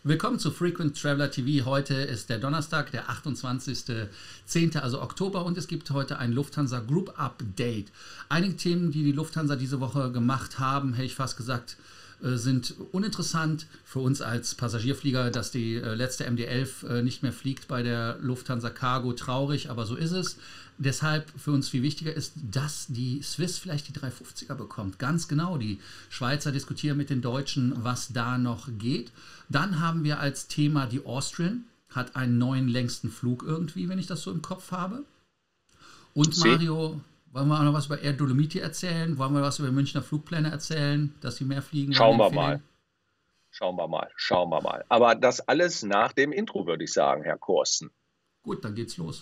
Willkommen zu Frequent Traveler TV. Heute ist der Donnerstag, der 28.10., also Oktober, und es gibt heute ein Lufthansa Group Update. Einige Themen, die die Lufthansa diese Woche gemacht haben, hätte ich fast gesagt, sind uninteressant für uns als Passagierflieger, dass die letzte MD-11 nicht mehr fliegt bei der Lufthansa Cargo. Traurig, aber so ist es. Deshalb für uns viel wichtiger ist, dass die Swiss vielleicht die 350er bekommt. Ganz genau, die Schweizer diskutieren mit den Deutschen, was da noch geht. Dann haben wir als Thema die Austrian, hat einen neuen längsten Flug irgendwie, wenn ich das so im Kopf habe. Und Mario, wollen wir auch noch was über Air Dolomiti erzählen? Wollen wir was über Münchner Flugpläne erzählen, dass sie mehr fliegen? Schauen wir mal. Aber das alles nach dem Intro, würde ich sagen, Herr Korsten. Gut, dann geht's los.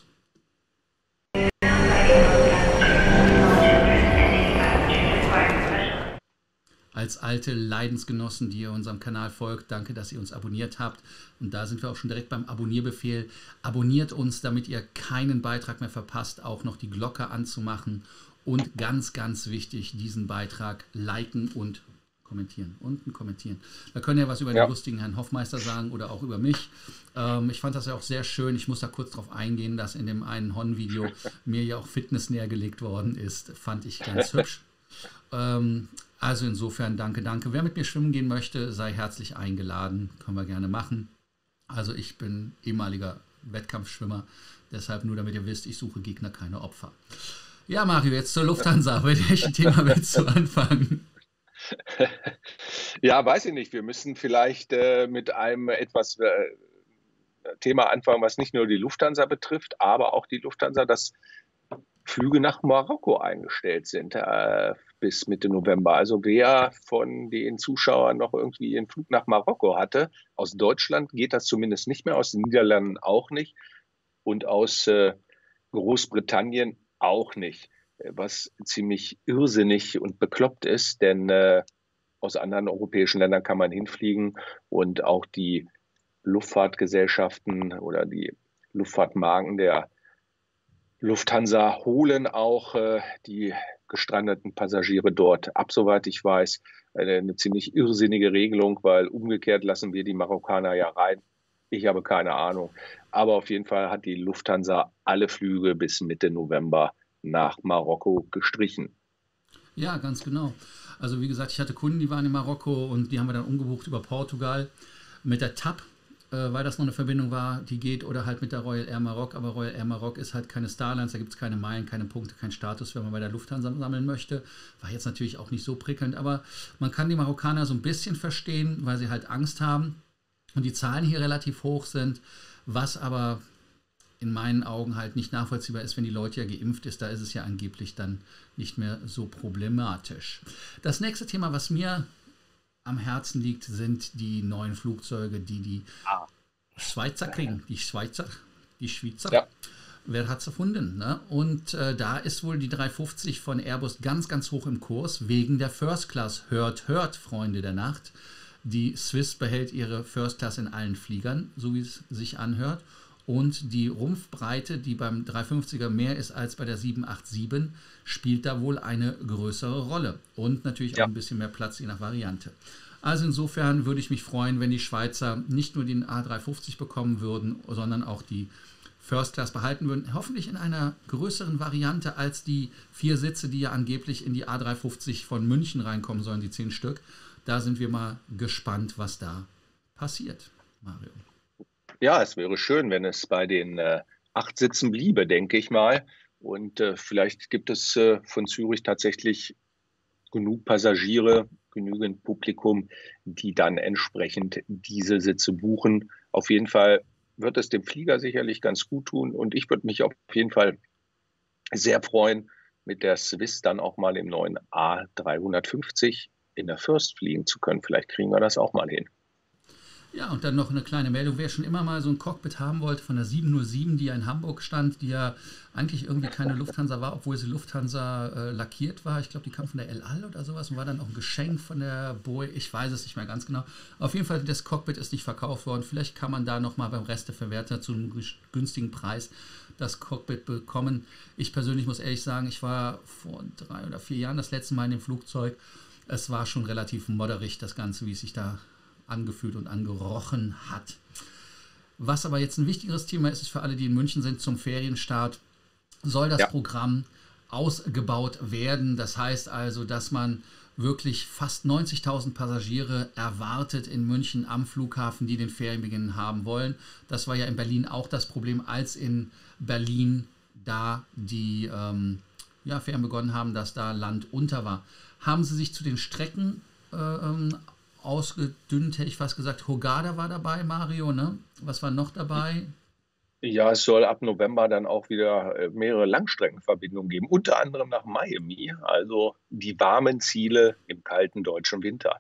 Als alte Leidensgenossen, die ihr unserem Kanal folgt, danke, dass ihr uns abonniert habt. Und da sind wir auch schon direkt beim Abonnierbefehl. Abonniert uns, damit ihr keinen Beitrag mehr verpasst, auch noch die Glocke anzumachen. Und ganz, ganz wichtig, diesen Beitrag liken und kommentieren. Unten kommentieren. Da könnt ihr was über den lustigen Herrn Hoffmeister sagen oder auch über mich. Ich fand das ja auch sehr schön. Ich muss da kurz drauf eingehen, dass in dem einen Hon-Video mir ja auch Fitness nähergelegt worden ist. Fand ich ganz hübsch. Also insofern danke. Wer mit mir schwimmen gehen möchte, sei herzlich eingeladen. Können wir gerne machen. Also ich bin ehemaliger Wettkampfschwimmer. Deshalb nur, damit ihr wisst, ich suche Gegner, keine Opfer. Ja, Mario, jetzt zur Lufthansa. Mit welchem Thema willst du anfangen? Ja, weiß ich nicht. Wir müssen vielleicht mit einem etwas Thema anfangen, was nicht nur die Lufthansa betrifft, aber auch die Lufthansa, dass Flüge nach Marokko eingestellt sind bis Mitte November. Also wer von den Zuschauern noch irgendwie einen Flug nach Marokko hatte, aus Deutschland geht das zumindest nicht mehr, aus den Niederlanden auch nicht und aus Großbritannien auch nicht. Was ziemlich irrsinnig und bekloppt ist, denn aus anderen europäischen Ländern kann man hinfliegen und auch die Luftfahrtgesellschaften oder die Luftfahrtmarken der Lufthansa holen auch die gestrandeten Passagiere dort ab, soweit ich weiß. Eine ziemlich irrsinnige Regelung, weil umgekehrt lassen wir die Marokkaner ja rein. Ich habe keine Ahnung. Aber auf jeden Fall hat die Lufthansa alle Flüge bis Mitte November nach Marokko gestrichen. Ja, ganz genau. Also wie gesagt, ich hatte Kunden, die waren in Marokko und die haben wir dann umgebucht über Portugal mit der TAP, weil das noch eine Verbindung war, die geht, oder halt mit der Royal Air Maroc. Aber Royal Air Maroc ist halt keine Starlines, da gibt es keine Meilen, keine Punkte, keinen Status, wenn man bei der Lufthansa sammeln möchte. War jetzt natürlich auch nicht so prickelnd, aber man kann die Marokkaner so ein bisschen verstehen, weil sie halt Angst haben und die Zahlen hier relativ hoch sind, was aber in meinen Augen halt nicht nachvollziehbar ist, wenn die Leute ja geimpft ist, da ist es ja angeblich dann nicht mehr so problematisch. Das nächste Thema, was mir am Herzen liegt, sind die neuen Flugzeuge, die Schweizer kriegen. Die Schweizer. Ja. Wer hat es erfunden? Ne? Und da ist wohl die 350 von Airbus ganz, ganz hoch im Kurs, wegen der First Class. Hört, Freunde der Nacht. Die Swiss behält ihre First Class in allen Fliegern, so wie es sich anhört. Und die Rumpfbreite, die beim 350er mehr ist als bei der 787, spielt da wohl eine größere Rolle. Und natürlich auch ein bisschen mehr Platz je nach Variante. Also insofern würde ich mich freuen, wenn die Schweizer nicht nur den A350 bekommen würden, sondern auch die First Class behalten würden. Hoffentlich in einer größeren Variante als die 4 Sitze, die ja angeblich in die A350 von München reinkommen sollen, die 10 Stück. Da sind wir mal gespannt, was da passiert, Mario. Ja, es wäre schön, wenn es bei den 8 Sitzen bliebe, denke ich mal. Und vielleicht gibt es von Zürich tatsächlich genug Passagiere, genügend Publikum, die dann entsprechend diese Sitze buchen. Auf jeden Fall wird es dem Flieger sicherlich ganz gut tun. Und ich würde mich auf jeden Fall sehr freuen, mit der Swiss dann auch mal im neuen A350 in der First fliegen zu können. Vielleicht kriegen wir das auch mal hin. Ja, und dann noch eine kleine Meldung. Wer schon immer mal so ein Cockpit haben wollte von der 707, die ja in Hamburg stand, die ja eigentlich irgendwie keine Lufthansa war, obwohl sie Lufthansa lackiert war. Ich glaube, die kam von der El Al oder sowas und war dann auch ein Geschenk von der Boeing. Ich weiß es nicht mehr ganz genau. Auf jeden Fall, das Cockpit ist nicht verkauft worden. Vielleicht kann man da nochmal beim Resteverwerter zu einem günstigen Preis das Cockpit bekommen. Ich persönlich muss ehrlich sagen, ich war vor 3 oder 4 Jahren das letzte Mal in dem Flugzeug. Es war schon relativ modderig, das Ganze, wie es sich da angefühlt und angerochen hat. Was aber jetzt ein wichtigeres Thema ist für alle, die in München sind zum Ferienstart, soll das Programm ausgebaut werden. Das heißt also, dass man wirklich fast 90.000 Passagiere erwartet in München am Flughafen, die den Ferienbeginn haben wollen. Das war ja in Berlin auch das Problem, als in Berlin da die Ferien begonnen haben, dass da Land unter war. Haben Sie sich zu den Strecken ausgedünnt, hätte ich fast gesagt. Hurghada war dabei, Mario, ne? Was war noch dabei? Ja, es soll ab November dann auch wieder mehrere Langstreckenverbindungen geben, unter anderem nach Miami, also die warmen Ziele im kalten deutschen Winter.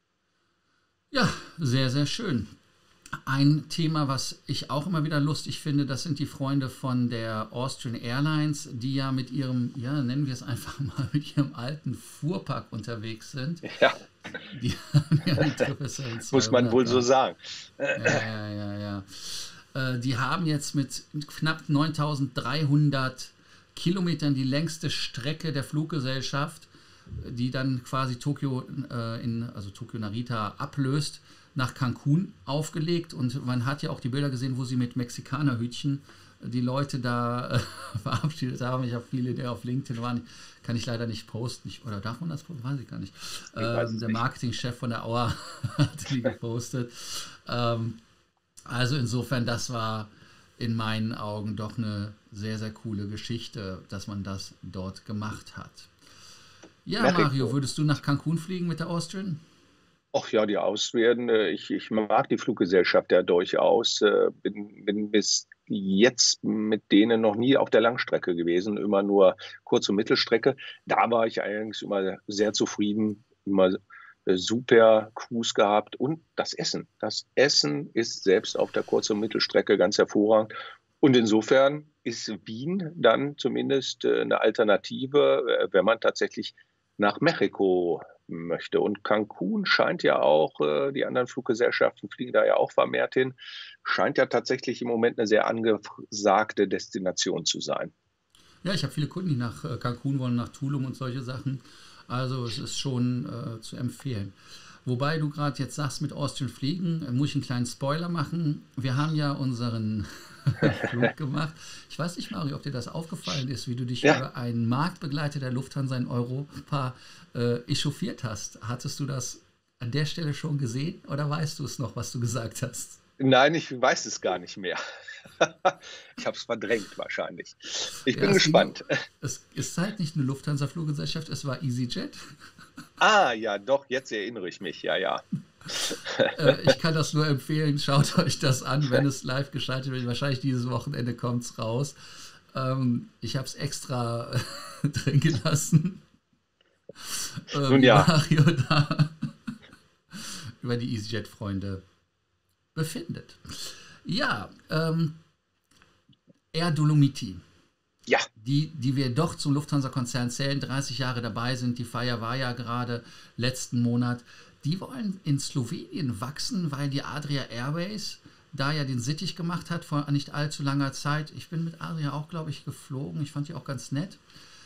Ja, sehr, sehr schön. Ein Thema, was ich auch immer wieder lustig finde, das sind die Freunde von der Austrian Airlines, die ja mit ihrem, nennen wir es einfach mal, mit ihrem alten Fuhrpark unterwegs sind. Ja. Die haben ja die 777-200. Muss man wohl so sagen. Ja. Die haben jetzt mit knapp 9.300 Kilometern die längste Strecke der Fluggesellschaft, die dann quasi Tokio Narita ablöst, nach Cancun aufgelegt. Und man hat ja auch die Bilder gesehen, wo sie mit Mexikanerhütchen die Leute da verabschiedet haben. Ich habe viele, die auf LinkedIn waren, kann ich leider nicht posten. Oder darf man das posten? Weiß ich gar nicht. Der Marketingchef von der Auer hat die gepostet. Also insofern, das war in meinen Augen doch eine sehr, sehr coole Geschichte, dass man das dort gemacht hat. Ja, Mario, würdest du nach Cancun fliegen mit der Austrian? Ach ja, die Austrian, ich mag die Fluggesellschaft ja durchaus, bin bis jetzt mit denen noch nie auf der Langstrecke gewesen, immer nur Kurz- und Mittelstrecke. Da war ich eigentlich immer sehr zufrieden, immer super Crews gehabt und das Essen. Das Essen ist selbst auf der Kurz- und Mittelstrecke ganz hervorragend. Und insofern ist Wien dann zumindest eine Alternative, wenn man tatsächlich nach Mexiko möchte. Und Cancun scheint ja auch, die anderen Fluggesellschaften fliegen da ja auch vermehrt hin, scheint ja tatsächlich im Moment eine sehr angesagte Destination zu sein. Ja, ich habe viele Kunden, die nach Cancun wollen, nach Tulum und solche Sachen. Also es ist schon zu empfehlen. Wobei du gerade jetzt sagst, mit Austrian fliegen, muss ich einen kleinen Spoiler machen. Wir haben ja unseren Flug gemacht. Ich weiß nicht, Mario, ob dir das aufgefallen ist, wie du dich über einen Marktbegleiter der Lufthansa in Europa echauffiert hast. Hattest du das an der Stelle schon gesehen oder weißt du es noch, was du gesagt hast? Nein, ich weiß es gar nicht mehr. Ich habe es verdrängt wahrscheinlich. Ich bin gespannt. Es ist halt nicht eine Lufthansa-Fluggesellschaft, es war EasyJet. Ah, ja, doch, jetzt erinnere ich mich, ja. Ich kann das nur empfehlen, schaut euch das an, wenn es live geschaltet wird. Wahrscheinlich dieses Wochenende kommt es raus. Ich habe es extra drin gelassen. Nun ja. Mario da über die EasyJet-Freunde befindet. Ja, Air Dolomiti. Ja. Die wir doch zum Lufthansa-Konzern zählen, 30 Jahre dabei sind. Die Feier war ja gerade letzten Monat. Die wollen in Slowenien wachsen, weil die Adria Airways da ja den Sittich gemacht hat vor nicht allzu langer Zeit. Ich bin mit Adria auch, glaube ich, geflogen. Ich fand die auch ganz nett.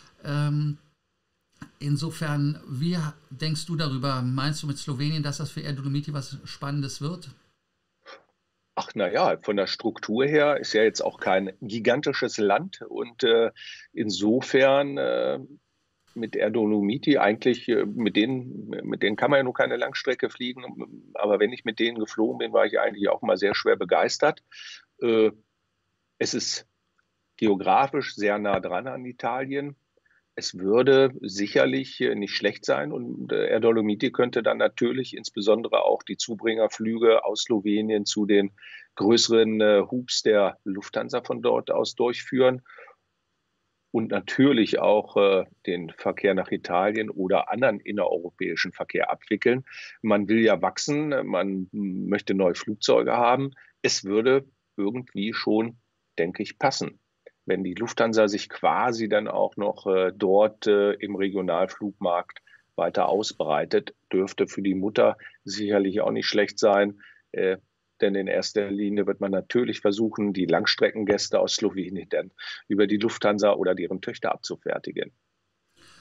Insofern, wie denkst du darüber? Meinst du mit Slowenien, dass das für Air Dolomiti was Spannendes wird? Ach naja, von der Struktur her ist ja jetzt auch kein gigantisches Land und insofern mit Air Dolomiti eigentlich, mit denen kann man ja nur keine Langstrecke fliegen, aber wenn ich mit denen geflogen bin, war ich eigentlich auch mal sehr schwer begeistert. Es ist geografisch sehr nah dran an Italien. Es würde sicherlich nicht schlecht sein und Air Dolomiti könnte dann natürlich insbesondere auch die Zubringerflüge aus Slowenien zu den größeren Hubs der Lufthansa von dort aus durchführen und natürlich auch den Verkehr nach Italien oder anderen innereuropäischen Verkehr abwickeln. Man will ja wachsen, man möchte neue Flugzeuge haben. Es würde irgendwie schon, denke ich, passen. Wenn die Lufthansa sich quasi dann auch noch dort im Regionalflugmarkt weiter ausbreitet, dürfte für die Mutter sicherlich auch nicht schlecht sein. Denn in erster Linie wird man natürlich versuchen, die Langstreckengäste aus Slowenien dann über die Lufthansa oder deren Töchter abzufertigen.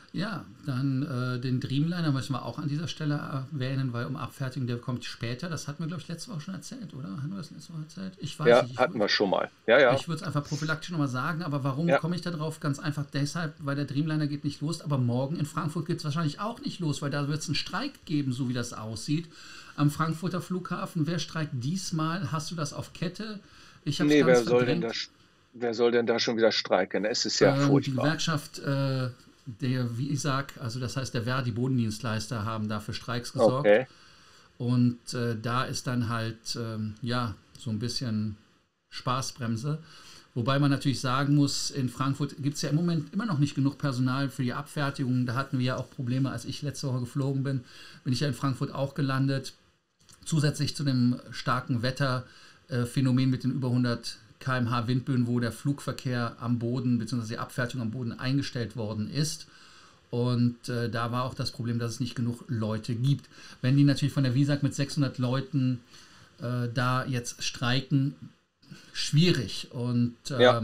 Ja, dann den Dreamliner müssen wir auch an dieser Stelle erwähnen, weil um Abfertigung, der kommt später. Das hatten wir, glaube ich, letzte Woche schon erzählt, oder? Haben wir das letzte Woche erzählt? Ich weiß Ja, nicht. hatten wir schon mal. Ja, ja. Ich würde es einfach prophylaktisch nochmal sagen, aber warum Ja. komme ich da drauf? Ganz einfach deshalb, weil der Dreamliner geht nicht los, aber morgen in Frankfurt geht es wahrscheinlich auch nicht los, weil da wird es einen Streik geben, so wie das aussieht. Am Frankfurter Flughafen. Wer streikt diesmal? Hast du das auf Kette? Ich habe es Nee, ganz verdrängt. wer soll denn da schon wieder streiken? Es ist ja Die furchtbar. Gewerkschaft, der, wie ich sag, also das heißt der Verdi Bodendienstleister haben da für Streiks gesorgt. Okay. Und da ist dann halt, ja, so ein bisschen Spaßbremse. Wobei man natürlich sagen muss, in Frankfurt gibt es ja im Moment immer noch nicht genug Personal für die Abfertigung. Da hatten wir ja auch Probleme, als ich letzte Woche geflogen bin, bin ich ja in Frankfurt auch gelandet. Zusätzlich zu dem starken Wetterphänomen mit den über 100 km/h Windböen, wo der Flugverkehr am Boden bzw. die Abfertigung am Boden eingestellt worden ist. Und da war auch das Problem, dass es nicht genug Leute gibt. Wenn die natürlich von der WISAG mit 600 Leuten da jetzt streiken, schwierig. Und Ja.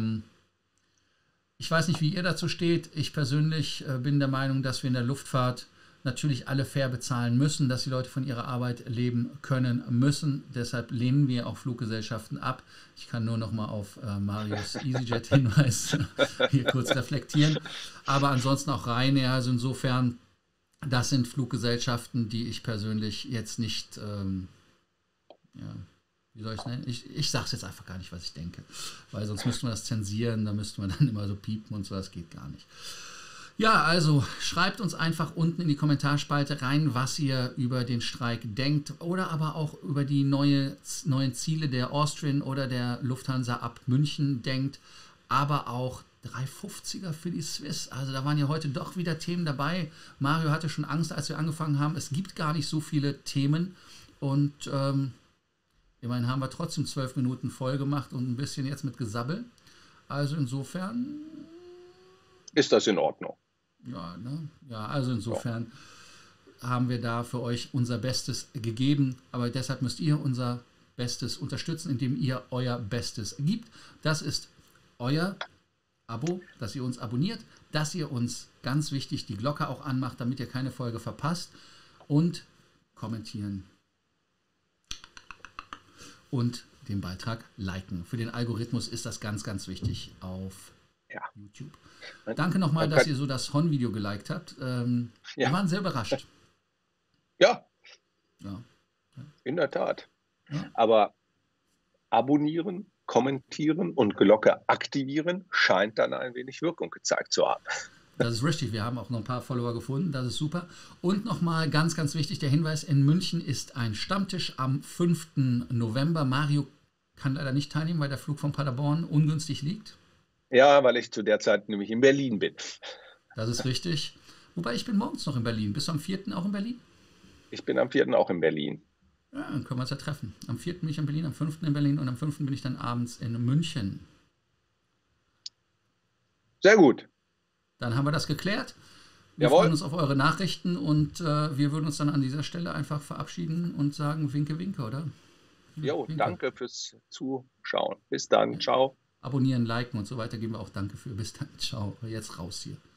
ich weiß nicht, wie ihr dazu steht. Ich persönlich bin der Meinung, dass wir in der Luftfahrt natürlich alle fair bezahlen müssen, dass die Leute von ihrer Arbeit leben können müssen. Deshalb lehnen wir auch Fluggesellschaften ab. Ich kann nur noch mal auf Marius EasyJet-Hinweis hier kurz reflektieren. Aber ansonsten auch Ryanair. Also insofern, das sind Fluggesellschaften, die ich persönlich jetzt nicht, ja, wie soll ich es nennen? Ich sage es jetzt einfach gar nicht, was ich denke. Weil sonst müssten wir das zensieren, da müssten wir dann immer so piepen und so, das geht gar nicht. Ja, also schreibt uns einfach unten in die Kommentarspalte rein, was ihr über den Streik denkt oder aber auch über die neuen Ziele der Austrian oder der Lufthansa ab München denkt, aber auch 350er für die Swiss. Also da waren ja heute doch wieder Themen dabei. Mario hatte schon Angst, als wir angefangen haben. Es gibt gar nicht so viele Themen und immerhin haben wir trotzdem 12 Minuten voll gemacht und ein bisschen jetzt mit Gesabbel. Also insofern Ist das in Ordnung? ja, ne? Ja, also insofern haben wir da für euch unser Bestes gegeben. Aber deshalb müsst ihr unser Bestes unterstützen, indem ihr euer Bestes gibt. Das ist euer Abo, dass ihr uns abonniert, dass ihr uns, ganz wichtig, die Glocke auch anmacht, damit ihr keine Folge verpasst. Und kommentieren. Und den Beitrag liken. Für den Algorithmus ist das ganz, ganz wichtig auf YouTube. Danke nochmal, dass ihr so das Hon-Video geliked habt. Wir waren sehr überrascht. Ja, Ja. in der Tat. Ja. Aber abonnieren, kommentieren und Glocke aktivieren scheint dann ein wenig Wirkung gezeigt zu haben. Das ist richtig. Wir haben auch noch ein paar Follower gefunden. Das ist super. Und nochmal ganz, ganz wichtig, der Hinweis, in München ist ein Stammtisch am 5. November. Mario kann leider nicht teilnehmen, weil der Flug von Paderborn ungünstig liegt. Ja, weil ich zu der Zeit nämlich in Berlin bin. Das ist richtig. Wobei, ich bin morgens noch in Berlin. Bist du am 4. auch in Berlin? Ich bin am 4. auch in Berlin. Ja, dann können wir uns ja treffen. Am 4. bin ich in Berlin, am 5. in Berlin und am 5. bin ich dann abends in München. Sehr gut. Dann haben wir das geklärt. Wir Jawohl. freuen uns auf eure Nachrichten und wir würden uns dann an dieser Stelle einfach verabschieden und sagen Winke, Winke, oder? Jo, Winke. danke fürs Zuschauen. Bis dann. Ciao. Abonnieren, liken und so weiter geben wir auch Danke für. Bis dann. Ciao. Jetzt raus hier.